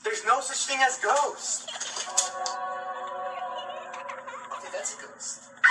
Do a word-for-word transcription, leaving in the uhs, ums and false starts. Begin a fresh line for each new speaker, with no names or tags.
There's no such thing as ghosts. Okay, that's a ghost.